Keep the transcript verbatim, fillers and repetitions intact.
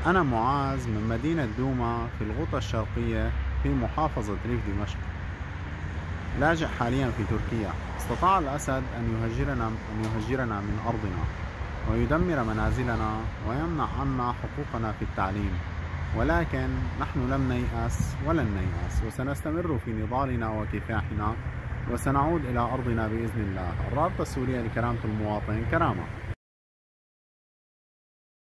أنا معاذ من مدينة دوما في الغوطة الشرقية في محافظة ريف دمشق، لاجئ حاليا في تركيا. استطاع الأسد أن يهجرنا أن يهجرنا من أرضنا ويدمر منازلنا ويمنع عنا حقوقنا في التعليم، ولكن نحن لم نيأس ولن نيأس، وسنستمر في نضالنا وكفاحنا، وسنعود إلى أرضنا بإذن الله. الرابطة السورية لكرامة المواطن كرامة.